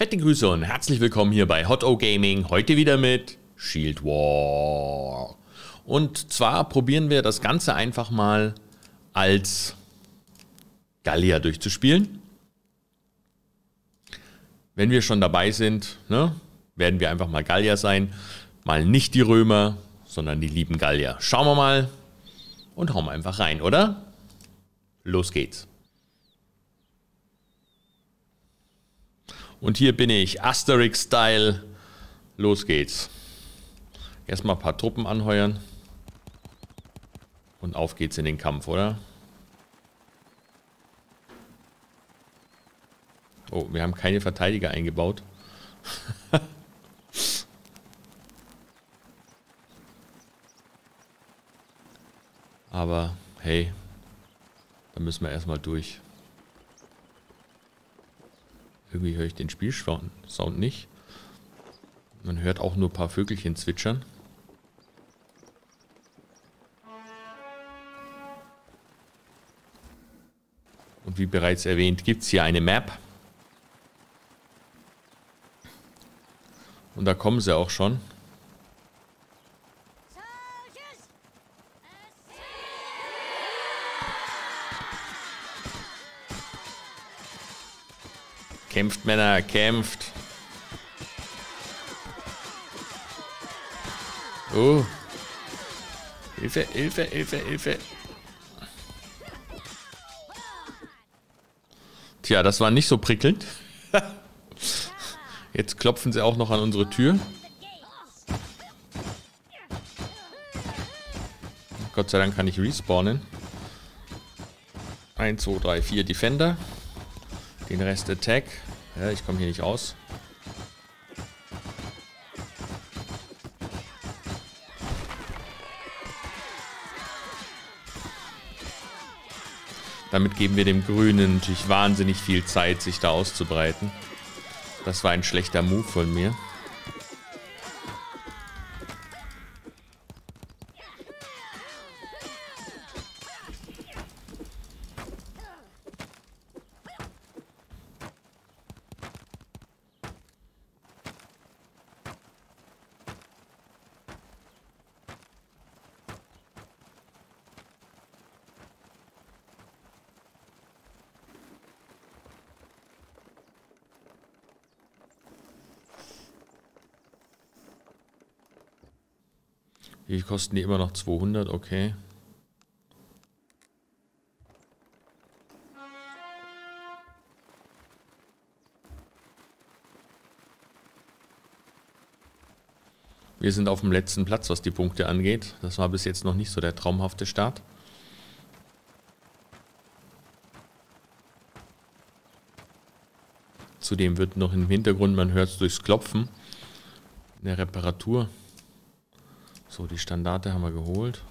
Fette Grüße und herzlich willkommen hier bei Hot O Gaming. Heute wieder mit Shield War. Und zwar probieren wir das Ganze einfach mal als Gallier durchzuspielen. Wenn wir schon dabei sind, ne, werden wir einfach mal Gallier sein. Mal nicht die Römer, sondern die lieben Gallier. Schauen wir mal und hauen wir einfach rein, oder? Los geht's. Und hier bin ich, Asterix-Style. Los geht's. Erstmal ein paar Truppen anheuern. Und auf geht's in den Kampf, oder? Oh, wir haben keine Verteidiger eingebaut. Aber, hey, da müssen wir erstmal durch. Irgendwie höre ich den Spielsound nicht. Man hört auch nur ein paar Vögelchen zwitschern. Und wie bereits erwähnt, gibt es hier eine Map. Und da kommen sie auch schon. Kämpft, Männer, kämpft. Oh. Hilfe, Hilfe, Hilfe, Hilfe. Tja, das war nicht so prickelnd. Jetzt klopfen sie auch noch an unsere Tür. Gott sei Dank kann ich respawnen. 1, 2, 3, 4 Defender. Den Rest Attack. Ja, ich komme hier nicht raus. Damit geben wir dem Grünen natürlich wahnsinnig viel Zeit, sich da auszubreiten. Das war ein schlechter Move von mir. Wie kosten die immer noch 200? Okay. Wir sind auf dem letzten Platz, was die Punkte angeht. Das war bis jetzt noch nicht so der traumhafte Start. Zudem wird noch im Hintergrund, man hört es durchs Klopfen, eine Reparatur. So, die Standarte haben wir geholt.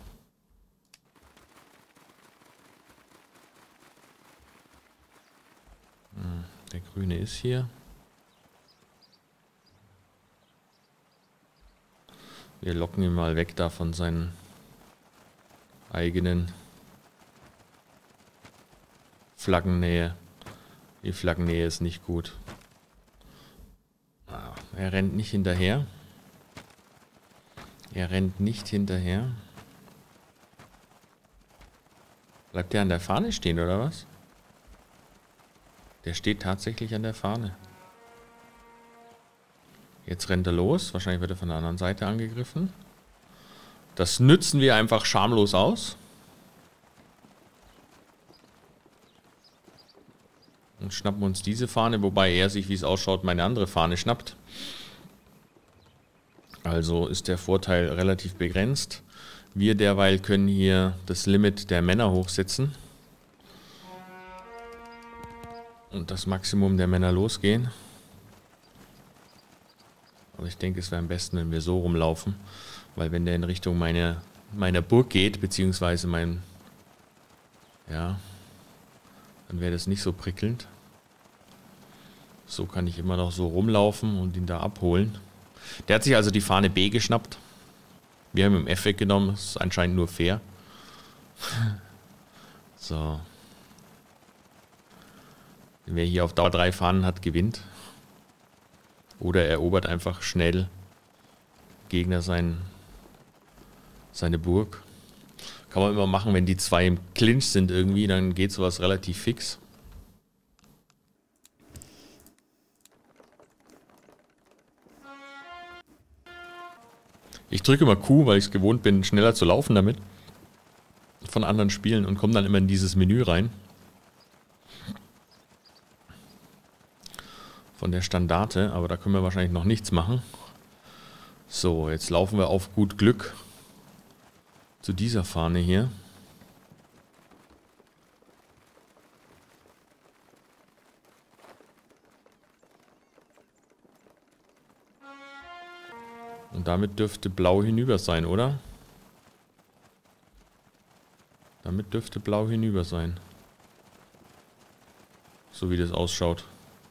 Der Grüne ist hier. Wir locken ihn mal weg da von seinen eigenen Flaggennähe. Die Flaggennähe ist nicht gut. Er rennt nicht hinterher. Er rennt nicht hinterher. Bleibt der an der Fahne stehen, oder was? Der steht tatsächlich an der Fahne. Jetzt rennt er los. Wahrscheinlich wird er von der anderen Seite angegriffen. Das nützen wir einfach schamlos aus. Und schnappen uns diese Fahne, wobei er sich, wie es ausschaut, meine andere Fahne schnappt. Also ist der Vorteil relativ begrenzt. Wir derweil können hier das Limit der Männer hochsetzen. Und das Maximum der Männer losgehen. Aber ich denke, es wäre am besten, wenn wir so rumlaufen. Weil wenn der in Richtung meiner Burg geht, beziehungsweise mein... Ja, dann wäre das nicht so prickelnd. So kann ich immer noch so rumlaufen und ihn da abholen. Der hat sich also die Fahne B geschnappt. Wir haben ihm F weggenommen. Das ist anscheinend nur fair. So. Wer hier auf Dauer 3 Fahnen hat, gewinnt. Oder erobert einfach schnell Gegner seine Burg. Kann man immer machen, wenn die zwei im Clinch sind irgendwie, dann geht sowas relativ fix. Ich drücke immer Q, weil ich es gewohnt bin, schneller zu laufen damit. Von anderen Spielen und komme dann immer in dieses Menü rein. Von der Standarte, aber da können wir wahrscheinlich noch nichts machen. So, jetzt laufen wir auf gut Glück zu dieser Fahne hier. Und damit dürfte Blau hinüber sein, oder? Damit dürfte Blau hinüber sein. So wie das ausschaut.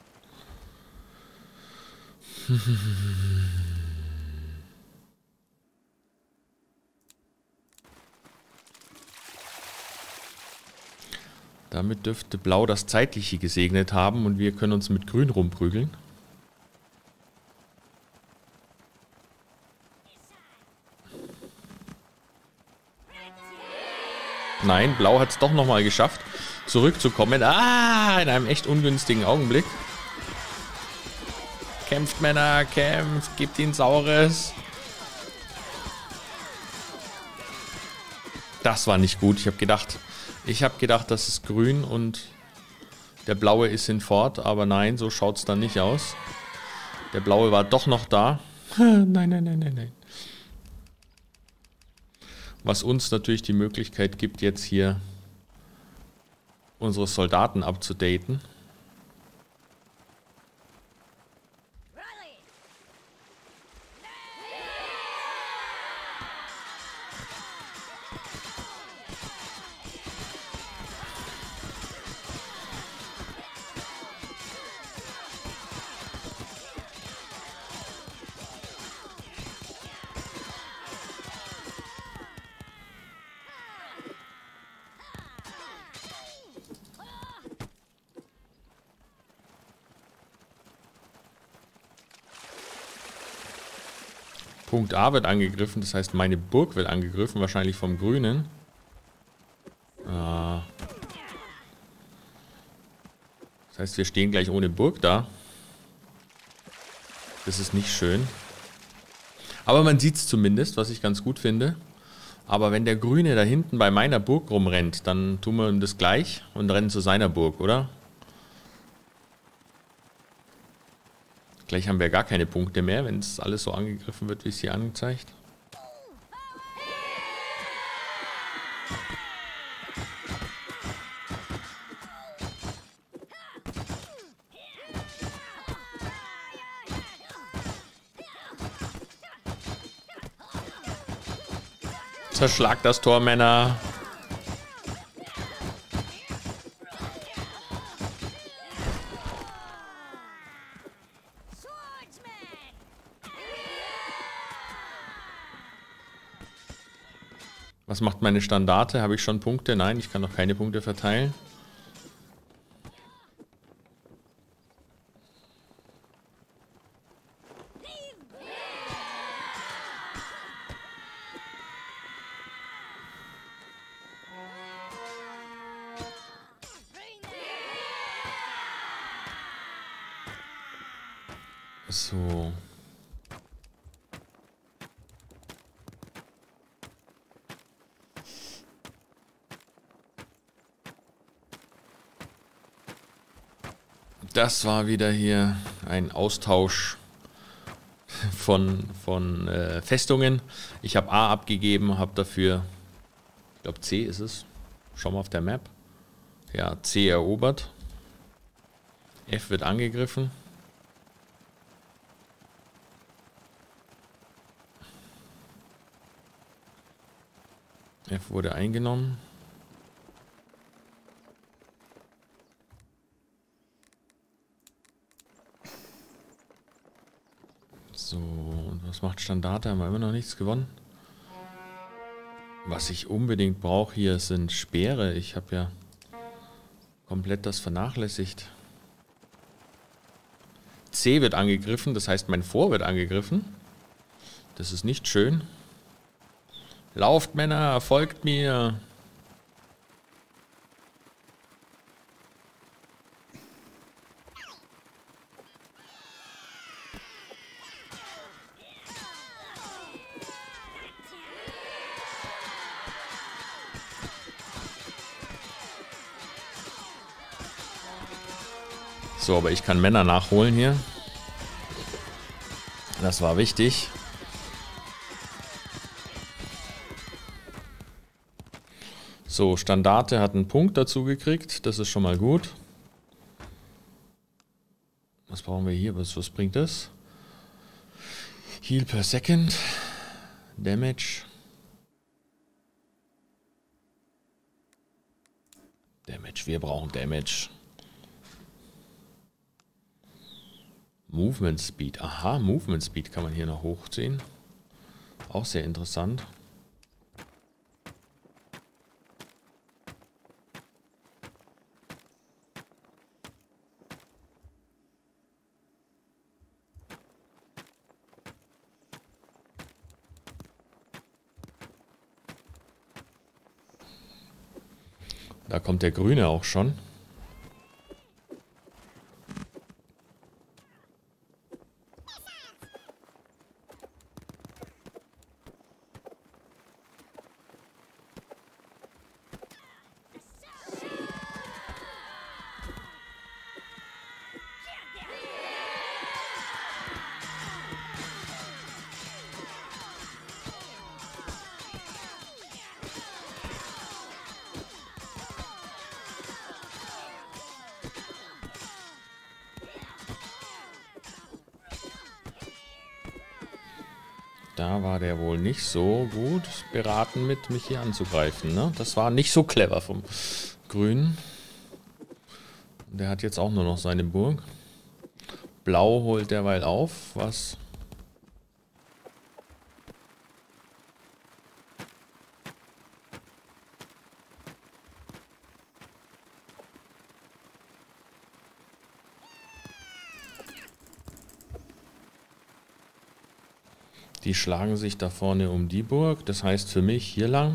Damit dürfte Blau das Zeitliche gesegnet haben und wir können uns mit Grün rumprügeln. Nein, Blau hat es doch nochmal geschafft, zurückzukommen. Ah, in einem echt ungünstigen Augenblick. Kämpft, Männer, kämpft, gebt ihnen Saures. Das war nicht gut. Ich habe gedacht, das ist grün und der blaue ist hinfort, aber nein, so schaut es dann nicht aus. Der blaue war doch noch da. Nein. Was uns natürlich die Möglichkeit gibt, jetzt hier unsere Soldaten abzudaten. Punkt A wird angegriffen, das heißt meine Burg wird angegriffen, wahrscheinlich vom Grünen. Das heißt, wir stehen gleich ohne Burg da. Das ist nicht schön. Aber man sieht es zumindest, was ich ganz gut finde. Aber wenn der Grüne da hinten bei meiner Burg rumrennt, dann tun wir ihm das gleich und rennen zu seiner Burg, oder? Gleich haben wir gar keine Punkte mehr, wenn es alles so angegriffen wird, wie es hier angezeigt. Zerschlagt das Tor, Männer. Was macht meine Standarte? Habe ich schon Punkte? Nein, ich kann noch keine Punkte verteilen. So. Das war wieder hier ein Austausch von Festungen. Ich habe A abgegeben, habe dafür, ich glaube C ist es, schau mal auf der Map. Ja, C erobert. F wird angegriffen. F wurde eingenommen. So, und was macht Standarte? Haben wir immer noch nichts gewonnen. Was ich unbedingt brauche hier sind Speere. Ich habe ja komplett das vernachlässigt. C wird angegriffen, das heißt mein Fort wird angegriffen. Das ist nicht schön. Lauft, Männer, folgt mir. So, aber ich kann Männer nachholen hier. Das war wichtig. So, Standarte hat einen Punkt dazu gekriegt. Das ist schon mal gut. Was brauchen wir hier? Was bringt das? Heal per Second. Damage. Damage, wir brauchen Damage. Movement Speed. Aha, Movement Speed kann man hier noch hochziehen. Auch sehr interessant. Da kommt der Grüne auch schon. Da war der wohl nicht so gut beraten mit, mich hier anzugreifen. Ne? Das war nicht so clever vom Grünen. Der hat jetzt auch nur noch seine Burg. Blau holt derweil auf, was... Die schlagen sich da vorne um die Burg. Das heißt für mich hier lang.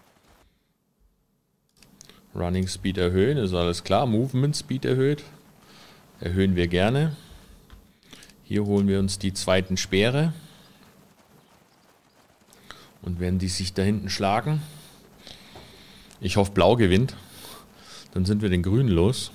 Running Speed erhöhen, ist alles klar. Movement Speed erhöht. Erhöhen wir gerne. Hier holen wir uns die zweiten Speere. Und wenn die sich da hinten schlagen. Ich hoffe, Blau gewinnt. Dann sind wir den Grünen los.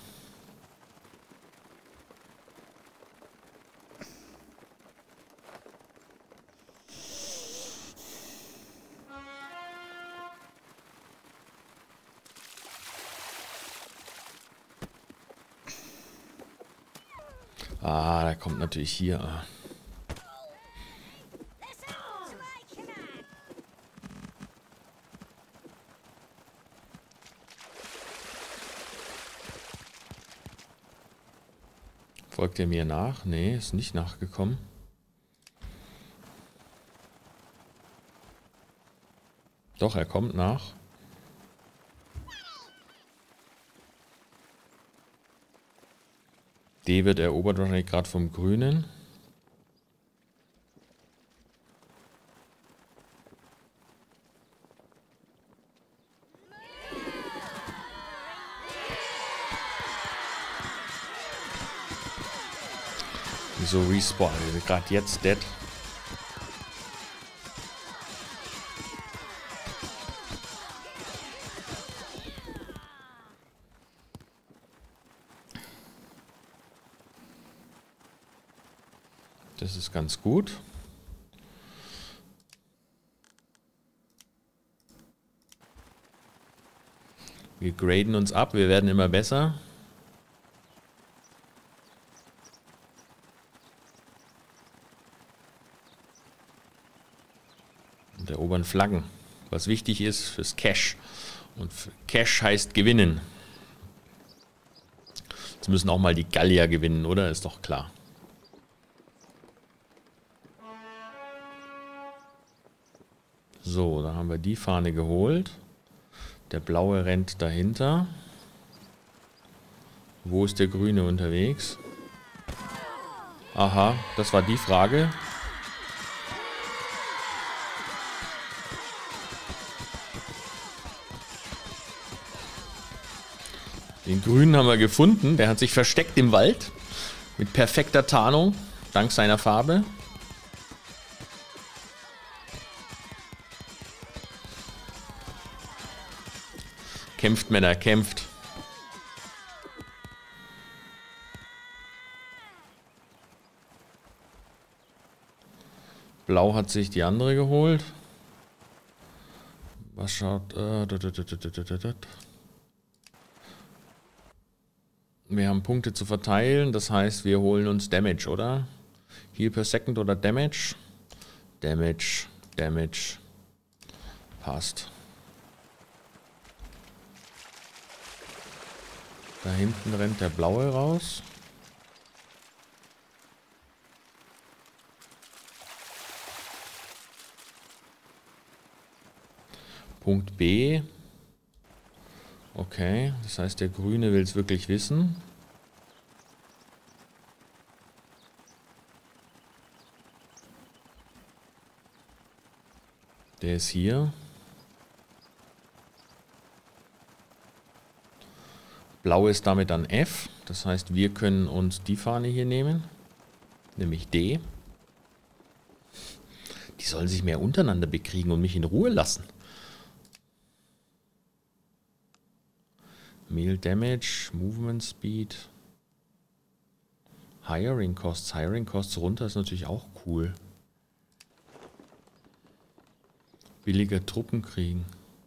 Ah, der kommt natürlich hier. Folgt er mir nach? Nee, ist nicht nachgekommen. Doch, er kommt nach. D wird erobert wahrscheinlich gerade vom Grünen. Wieso respawn? Wir sind gerade jetzt dead. Das ist ganz gut. Wir graden uns ab, wir werden immer besser. Und erobern Flaggen, was wichtig ist fürs Cash. Und Cash heißt gewinnen. Jetzt müssen auch mal die Gallier gewinnen, oder? Ist doch klar. So, da haben wir die Fahne geholt. Der Blaue rennt dahinter. Wo ist der Grüne unterwegs? Aha, das war die Frage. Den Grünen haben wir gefunden. Der hat sich versteckt im Wald. Mit perfekter Tarnung. Dank seiner Farbe. Kämpft, Männer, kämpft. Blau hat sich die andere geholt. Was schaut... Wir haben Punkte zu verteilen, das heißt, wir holen uns Damage, oder? Heal per Second oder Damage? Damage, Damage. Passt. Da hinten rennt der Blaue raus. Punkt B. Okay, das heißt, der Grüne will es wirklich wissen. Der ist hier. Blau ist damit an F. Das heißt, wir können uns die Fahne hier nehmen. Nämlich D. Die sollen sich mehr untereinander bekriegen und mich in Ruhe lassen. Meal Damage, Movement Speed, Hiring Costs. Hiring Costs runter ist natürlich auch cool. Billiger Truppen kriegen.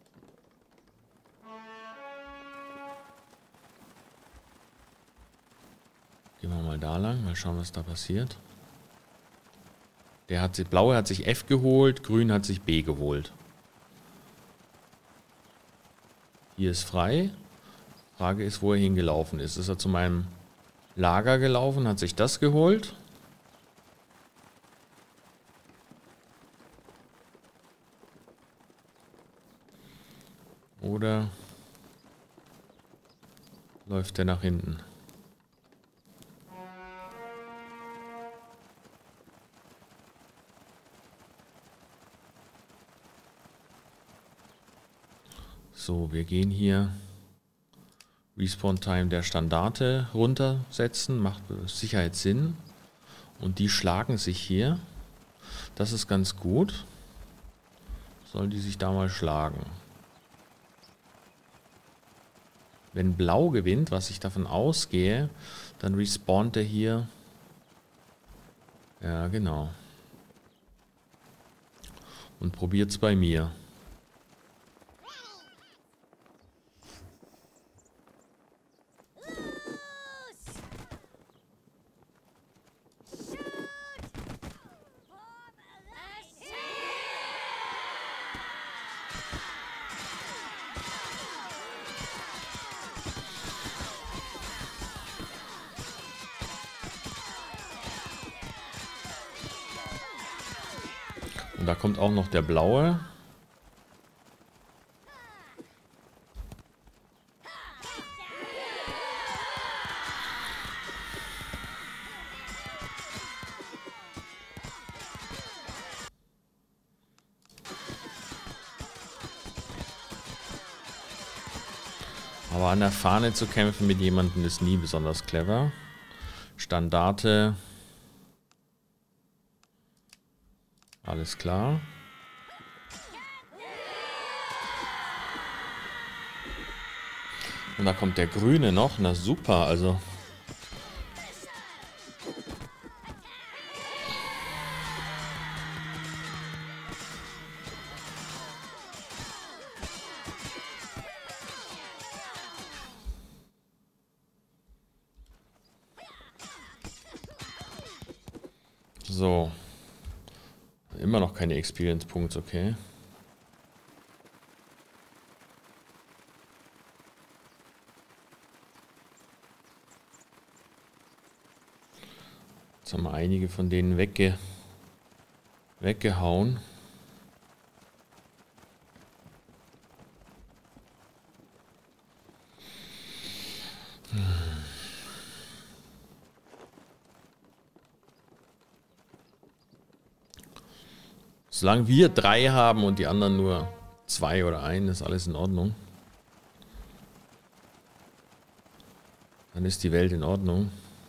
Gehen wir mal da lang, mal schauen, was da passiert. Blaue hat sich F geholt, Grün hat sich B geholt. Hier ist frei. Frage ist, wo er hingelaufen ist. Ist er zu meinem Lager gelaufen, hat sich das geholt? Oder läuft er nach hinten? So, wir gehen hier Respawn Time der Standarte runtersetzen, macht mit Sicherheit Sinn. Und die schlagen sich hier. Das ist ganz gut. Sollen die sich da mal schlagen? Wenn Blau gewinnt, was ich davon ausgehe, dann respawnt er hier. Ja, genau. Und probiert es bei mir. Und da kommt auch noch der Blaue. Aber an der Fahne zu kämpfen mit jemandem ist nie besonders clever. Standarte. Alles klar. Und da kommt der Grüne noch. Na super, also. So. Immer noch keine Experience Points, okay. Jetzt haben wir einige von denen weggehauen. Solange wir 3 haben und die anderen nur 2 oder 1, ist alles in Ordnung. Dann ist die Welt in Ordnung.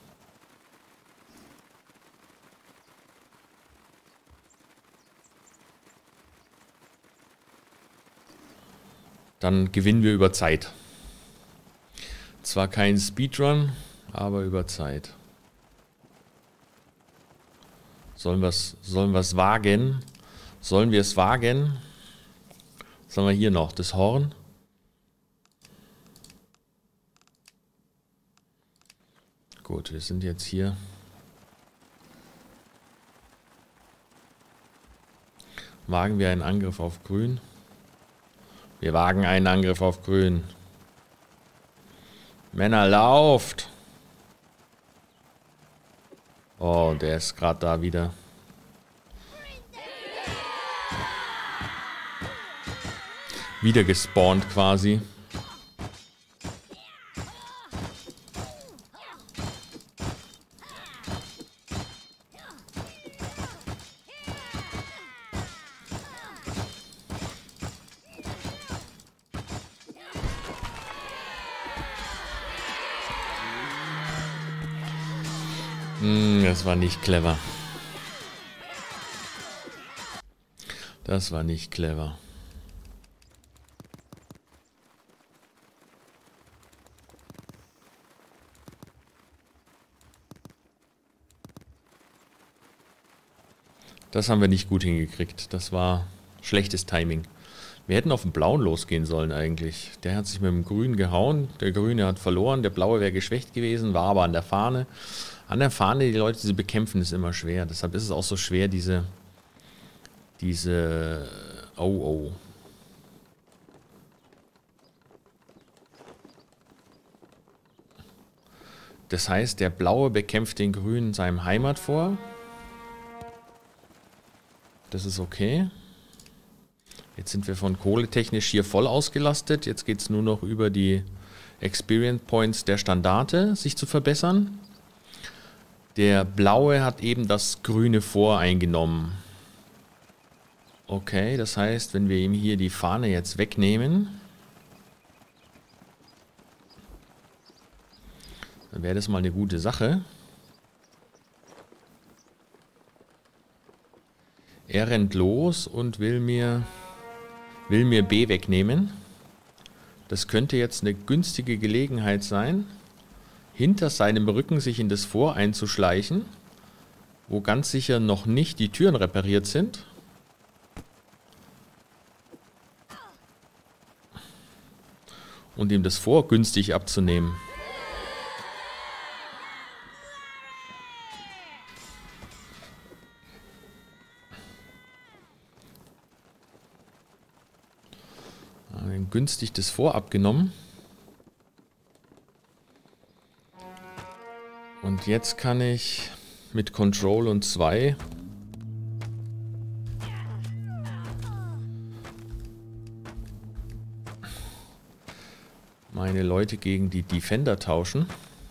Dann gewinnen wir über Zeit. Zwar kein Speedrun, aber über Zeit. Sollen wir es wagen? Sollen wir es wagen? Was haben wir hier noch? Das Horn. Gut, wir sind jetzt hier. Wagen wir einen Angriff auf Grün? Wir wagen einen Angriff auf Grün. Männer, lauft! Oh, der ist gerade da wieder. Wieder gespawnt quasi. Das war nicht clever. Das war nicht clever. Das haben wir nicht gut hingekriegt. Das war schlechtes Timing. Wir hätten auf den Blauen losgehen sollen eigentlich. Der hat sich mit dem Grünen gehauen. Der Grüne hat verloren. Der Blaue wäre geschwächt gewesen, war aber an der Fahne. An der Fahne, die Leute, die sie bekämpfen, ist immer schwer. Deshalb ist es auch so schwer, diese oh. Das heißt, der Blaue bekämpft den Grünen in seinem Heimat vor. Das ist okay. Jetzt sind wir von kohletechnisch hier voll ausgelastet. Jetzt geht es nur noch über die Experience Points der Standarte, sich zu verbessern. Der Blaue hat eben das grüne Fort eingenommen. Okay, das heißt, wenn wir ihm hier die Fahne jetzt wegnehmen, dann wäre das mal eine gute Sache. Er rennt los und will mir B wegnehmen. Das könnte jetzt eine günstige Gelegenheit sein, hinter seinem Rücken sich in das Fort einzuschleichen, wo ganz sicher noch nicht die Türen repariert sind. Und ihm das Fort günstig abzunehmen. Günstig das Fort abgenommen. Und jetzt kann ich mit Control und 2 meine Leute gegen die Defender tauschen.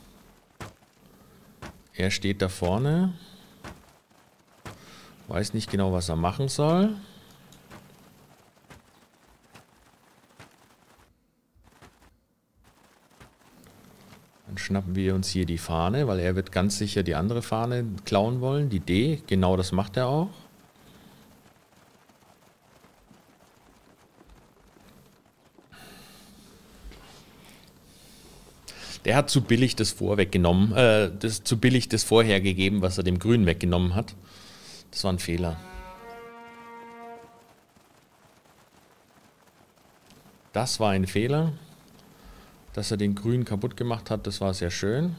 Er steht da vorne. Weiß nicht genau, was er machen soll. Dann schnappen wir uns hier die Fahne, weil er wird ganz sicher die andere Fahne klauen wollen, die D. Genau das macht er auch. Der hat zu billig das Fort weggenommen, zu billig das vorher gegeben, was er dem Grünen weggenommen hat. Das war ein Fehler. Das war ein Fehler. Dass er den Grünen kaputt gemacht hat, das war sehr schön.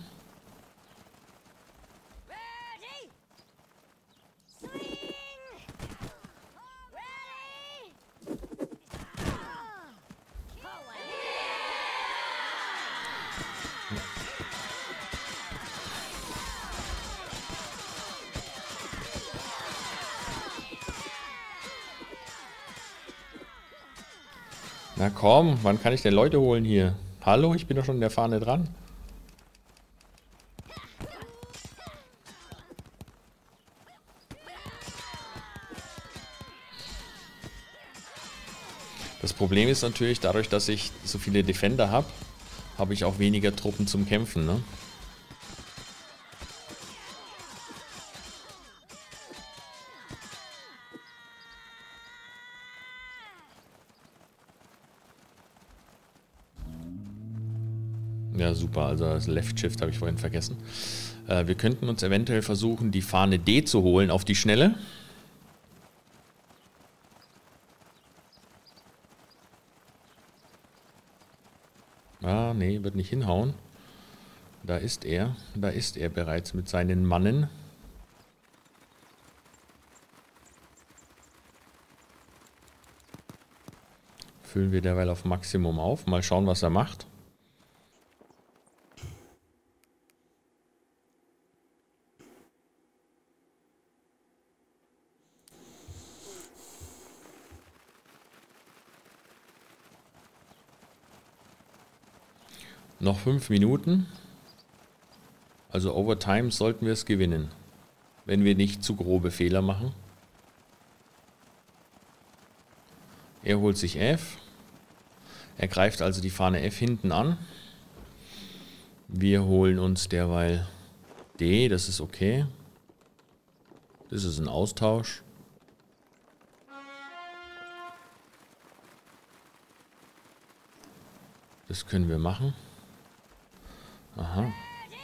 Na komm, wann kann ich denn Leute holen hier? Hallo, ich bin doch schon in der Fahne dran. Das Problem ist natürlich, dadurch, dass ich so viele Defender habe, habe ich auch weniger Truppen zum Kämpfen, ne? Ja, super. Also das Left Shift habe ich vorhin vergessen. Wir könnten uns eventuell versuchen, die Fahne D zu holen auf die Schnelle. Ah, nee, wird nicht hinhauen. Da ist er. Da ist er bereits mit seinen Mannen. Füllen wir derweil auf Maximum auf. Mal schauen, was er macht. Noch 5 Minuten. Also Overtime sollten wir es gewinnen. Wenn wir nicht zu grobe Fehler machen. Er holt sich F. Er greift also die Fahne F hinten an. Wir holen uns derweil D. Das ist okay. Das ist ein Austausch. Das können wir machen. Aha.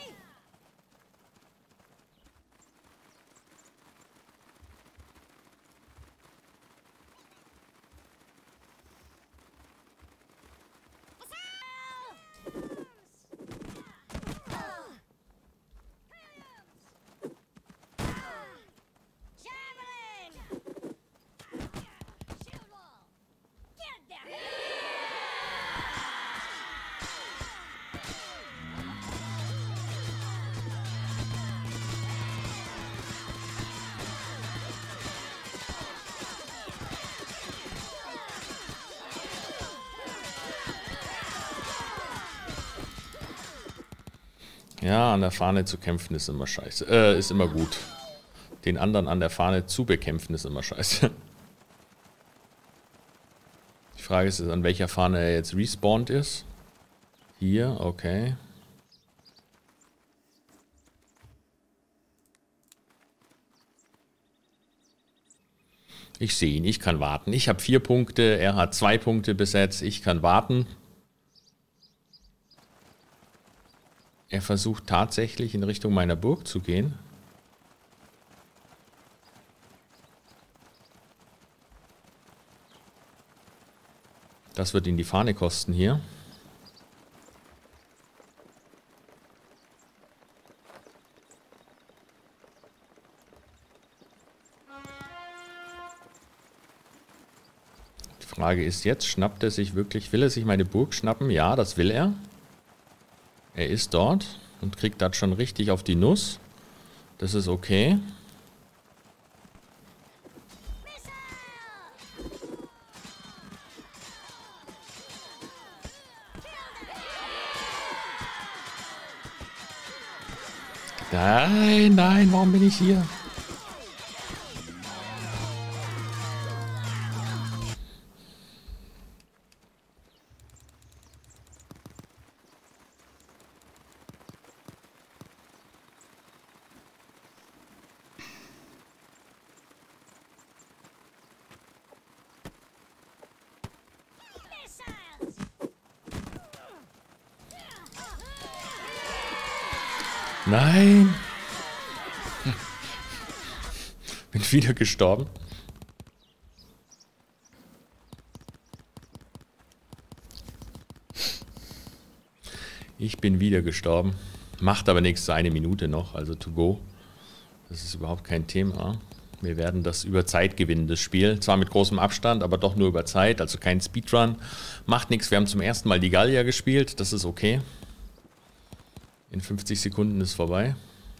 Ja, an der Fahne zu kämpfen ist immer scheiße. Ist immer gut. Den anderen an der Fahne zu bekämpfen ist immer scheiße. Die Frage ist, an welcher Fahne er jetzt respawned ist. Hier, okay. Ich sehe ihn, ich kann warten. Ich habe 4 Punkte, er hat 2 Punkte besetzt. Ich kann warten. Er versucht tatsächlich in Richtung meiner Burg zu gehen. Das wird ihn die Fahne kosten hier. Die Frage ist jetzt, schnappt er sich wirklich, will er sich meine Burg schnappen? Ja, das will er. Er ist dort und kriegt das schon richtig auf die Nuss. Das ist okay. Nein, nein, warum bin ich hier? Nein. Bin wieder gestorben. Ich bin wieder gestorben. Macht aber nichts, 1 Minute noch, also to go. Das ist überhaupt kein Thema. Wir werden das über Zeit gewinnen, das Spiel. Zwar mit großem Abstand, aber doch nur über Zeit, also kein Speedrun. Macht nichts, wir haben zum ersten Mal die Gallier gespielt, das ist okay. In 50 Sekunden ist vorbei.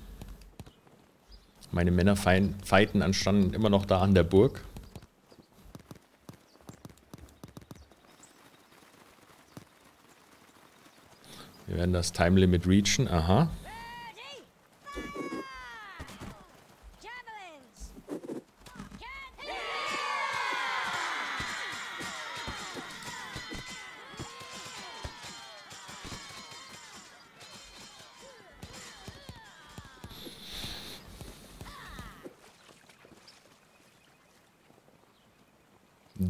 Meine Männer fighten anstanden immer noch da an der Burg. Wir werden das Time Limit reachen. Aha.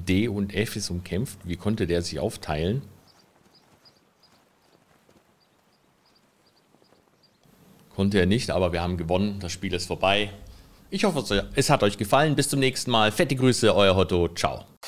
D und F ist umkämpft. Wie konnte der sich aufteilen? Konnte er nicht, aber wir haben gewonnen. Das Spiel ist vorbei. Ich hoffe, es hat euch gefallen. Bis zum nächsten Mal. Fette Grüße, euer Hotto. Ciao.